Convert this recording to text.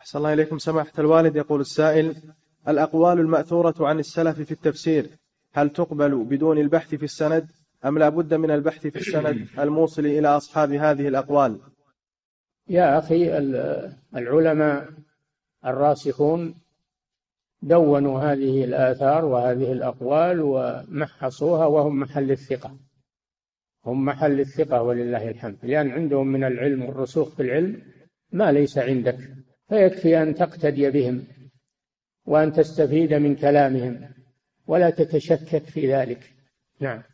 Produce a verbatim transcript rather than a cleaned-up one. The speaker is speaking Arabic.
أحسن الله إليكم سماحة الوالد. يقول السائل: الأقوال المأثورة عن السلف في التفسير هل تقبل بدون البحث في السند أم لا بد من البحث في السند الموصل إلى أصحاب هذه الأقوال؟ يا أخي، العلماء الراسخون دونوا هذه الآثار وهذه الأقوال ومحصوها، وهم محل الثقة، هم محل الثقة ولله الحمد، لأن عندهم من العلم والرسوخ في العلم ما ليس عندك، فيكفي أن تقتدي بهم وأن تستفيد من كلامهم ولا تتشكك في ذلك. نعم.